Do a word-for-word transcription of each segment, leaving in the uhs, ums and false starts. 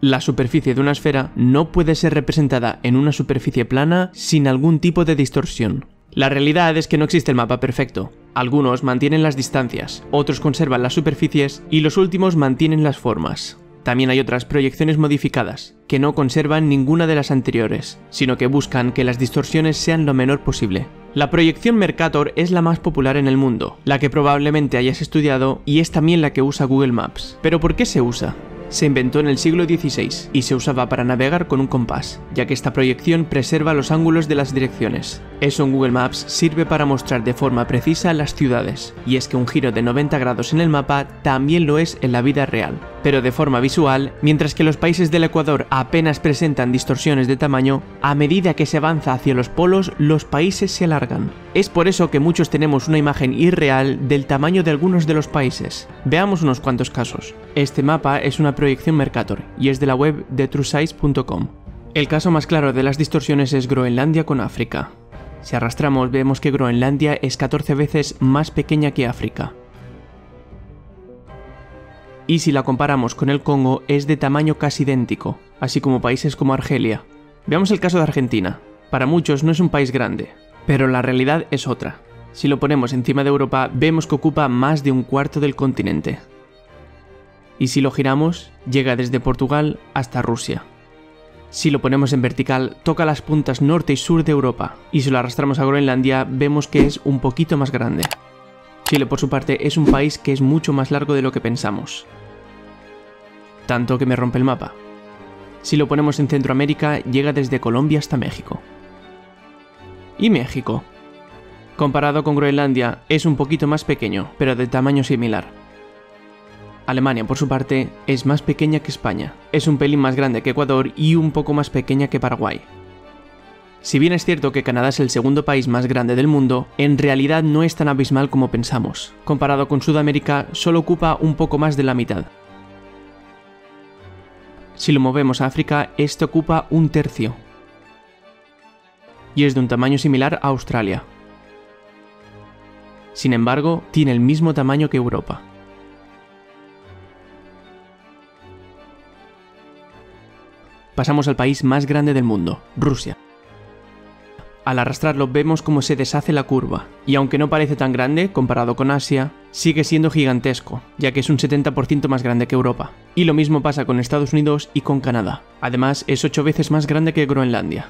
La superficie de una esfera no puede ser representada en una superficie plana sin algún tipo de distorsión. La realidad es que no existe el mapa perfecto. Algunos mantienen las distancias, otros conservan las superficies y los últimos mantienen las formas. También hay otras proyecciones modificadas, que no conservan ninguna de las anteriores, sino que buscan que las distorsiones sean lo menor posible. La proyección Mercator es la más popular en el mundo, la que probablemente hayas estudiado y es también la que usa Google Maps. ¿Pero por qué se usa? Se inventó en el siglo dieciséis y se usaba para navegar con un compás, ya que esta proyección preserva los ángulos de las direcciones. Eso en Google Maps sirve para mostrar de forma precisa las ciudades, y es que un giro de noventa grados en el mapa también lo es en la vida real, pero de forma visual. Mientras que los países del Ecuador apenas presentan distorsiones de tamaño, a medida que se avanza hacia los polos, los países se alargan. Es por eso que muchos tenemos una imagen irreal del tamaño de algunos de los países. Veamos unos cuantos casos. Este mapa es una proyección Mercator y es de la web de truesize punto com. El caso más claro de las distorsiones es Groenlandia con África. Si arrastramos, vemos que Groenlandia es catorce veces más pequeña que África. Y si la comparamos con el Congo, es de tamaño casi idéntico, así como países como Argelia. Veamos el caso de Argentina. Para muchos no es un país grande, pero la realidad es otra. Si lo ponemos encima de Europa, vemos que ocupa más de un cuarto del continente. Y si lo giramos, llega desde Portugal hasta Rusia. Si lo ponemos en vertical, toca las puntas norte y sur de Europa, y si lo arrastramos a Groenlandia, vemos que es un poquito más grande. Chile, por su parte, es un país que es mucho más largo de lo que pensamos. Tanto que me rompe el mapa. Si lo ponemos en Centroamérica, llega desde Colombia hasta México. ¿Y México? Comparado con Groenlandia, es un poquito más pequeño, pero de tamaño similar. Alemania, por su parte, es más pequeña que España. Es un pelín más grande que Ecuador y un poco más pequeña que Paraguay. Si bien es cierto que Canadá es el segundo país más grande del mundo, en realidad no es tan abismal como pensamos. Comparado con Sudamérica, solo ocupa un poco más de la mitad. Si lo movemos a África, este ocupa un tercio. Y es de un tamaño similar a Australia. Sin embargo, tiene el mismo tamaño que Europa. Pasamos al país más grande del mundo, Rusia. Al arrastrarlo vemos cómo se deshace la curva, y aunque no parece tan grande comparado con Asia, sigue siendo gigantesco, ya que es un setenta por ciento más grande que Europa. Y lo mismo pasa con Estados Unidos y con Canadá. Además, es ocho veces más grande que Groenlandia.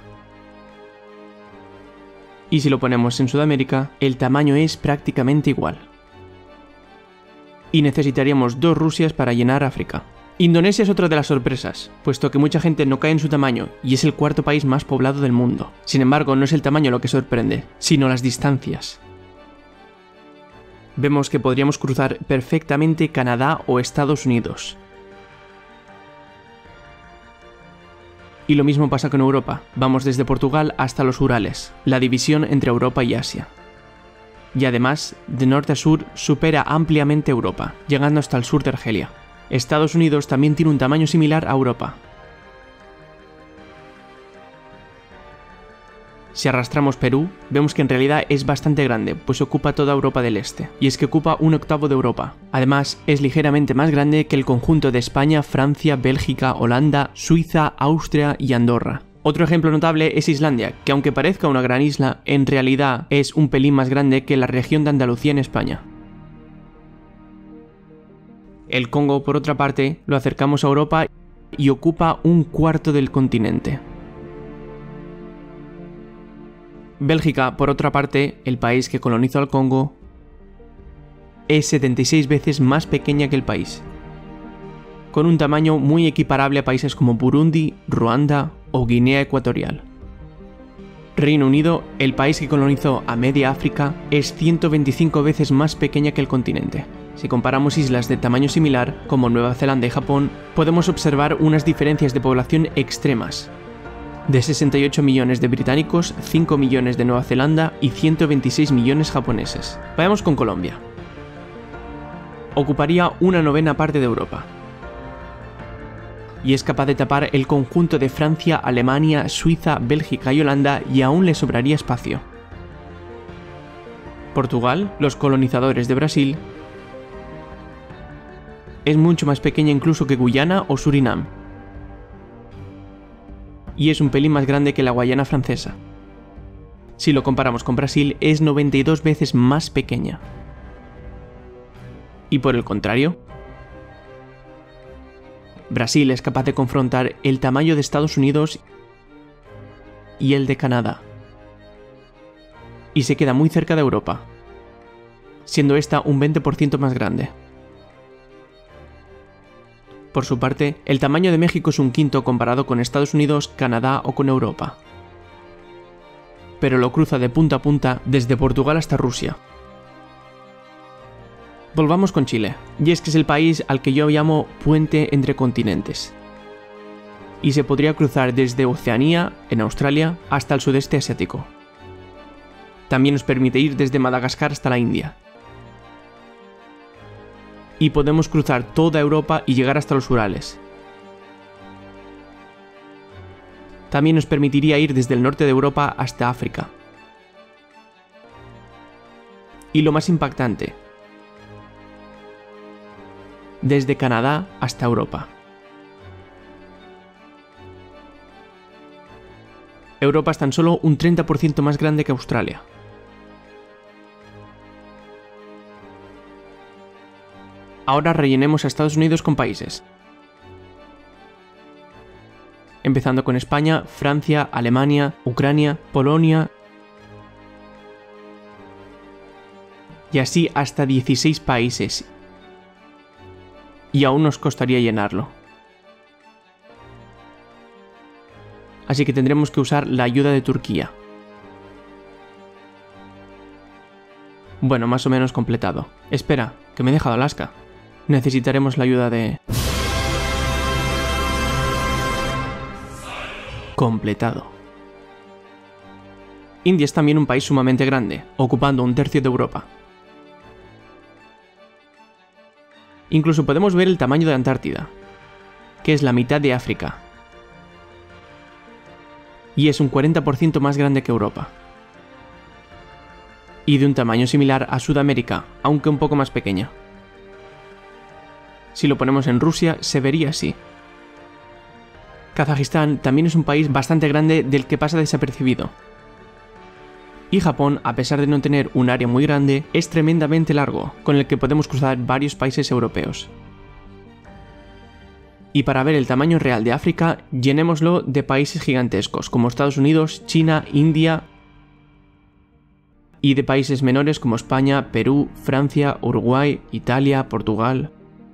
Y si lo ponemos en Sudamérica, el tamaño es prácticamente igual. Y necesitaríamos dos Rusias para llenar África. Indonesia es otra de las sorpresas, puesto que mucha gente no cae en su tamaño y es el cuarto país más poblado del mundo. Sin embargo, no es el tamaño lo que sorprende, sino las distancias. Vemos que podríamos cruzar perfectamente Canadá o Estados Unidos. Y lo mismo pasa con Europa. Vamos desde Portugal hasta los Urales, la división entre Europa y Asia. Y además, de norte a sur, supera ampliamente Europa, llegando hasta el sur de Argelia. Estados Unidos también tiene un tamaño similar a Europa. Si arrastramos Perú, vemos que en realidad es bastante grande, pues ocupa toda Europa del Este, y es que ocupa un octavo de Europa. Además, es ligeramente más grande que el conjunto de España, Francia, Bélgica, Holanda, Suiza, Austria y Andorra. Otro ejemplo notable es Islandia, que aunque parezca una gran isla, en realidad es un pelín más grande que la región de Andalucía en España. El Congo, por otra parte, lo acercamos a Europa y ocupa un cuarto del continente. Bélgica, por otra parte, el país que colonizó al Congo, es setenta y seis veces más pequeña que el país, con un tamaño muy equiparable a países como Burundi, Ruanda o Guinea Ecuatorial. Reino Unido, el país que colonizó a media África, es ciento veinticinco veces más pequeña que el continente. Si comparamos islas de tamaño similar, como Nueva Zelanda y Japón, podemos observar unas diferencias de población extremas. De sesenta y ocho millones de británicos, cinco millones de Nueva Zelanda y ciento veintiséis millones japoneses. Vayamos con Colombia. Ocuparía una novena parte de Europa. Y es capaz de tapar el conjunto de Francia, Alemania, Suiza, Bélgica y Holanda, y aún le sobraría espacio. Portugal, los colonizadores de Brasil, es mucho más pequeña incluso que Guyana o Surinam. y es un pelín más grande que la Guayana Francesa. Si lo comparamos con Brasil, es noventa y dos veces más pequeña. Y por el contrario, Brasil es capaz de confrontar el tamaño de Estados Unidos y el de Canadá. Y se queda muy cerca de Europa, siendo esta un veinte por ciento más grande. Por su parte, el tamaño de México es un quinto comparado con Estados Unidos, Canadá o con Europa. Pero lo cruza de punta a punta desde Portugal hasta Rusia. Volvamos con Chile, y es que es el país al que yo llamo puente entre continentes. Y se podría cruzar desde Oceanía, en Australia, hasta el sudeste asiático. También nos permite ir desde Madagascar hasta la India. Y podemos cruzar toda Europa y llegar hasta los Urales. También nos permitiría ir desde el norte de Europa hasta África. Y lo más impactante, desde Canadá hasta Europa. Europa es tan solo un treinta por ciento más grande que Australia. Ahora rellenemos a Estados Unidos con países. Empezando con España, Francia, Alemania, Ucrania, Polonia y así hasta dieciséis países. Y aún nos costaría llenarlo. Así que tendremos que usar la ayuda de Turquía. Bueno, más o menos completado. Espera, que me he dejado Alaska. Necesitaremos la ayuda de... Completado. India es también un país sumamente grande, ocupando un tercio de Europa. Incluso podemos ver el tamaño de Antártida, que es la mitad de África. Y es un cuarenta por ciento más grande que Europa. Y de un tamaño similar a Sudamérica, aunque un poco más pequeña. Si lo ponemos en Rusia, se vería así. Kazajistán también es un país bastante grande del que pasa desapercibido. Y Japón, a pesar de no tener un área muy grande, es tremendamente largo, con el que podemos cruzar varios países europeos. Y para ver el tamaño real de África, llenémoslo de países gigantescos, como Estados Unidos, China, India, y de países menores como España, Perú, Francia, Uruguay, Italia, Portugal.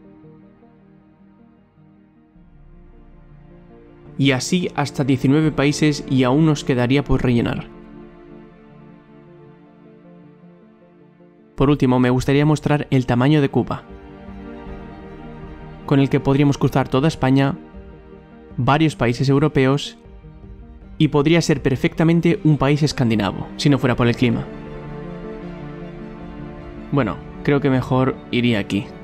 Y así hasta diecinueve países y aún nos quedaría por rellenar. Por último, me gustaría mostrar el tamaño de Cuba, con el que podríamos cruzar toda España, varios países europeos y podría ser perfectamente un país escandinavo, si no fuera por el clima. Bueno, creo que mejor iría aquí.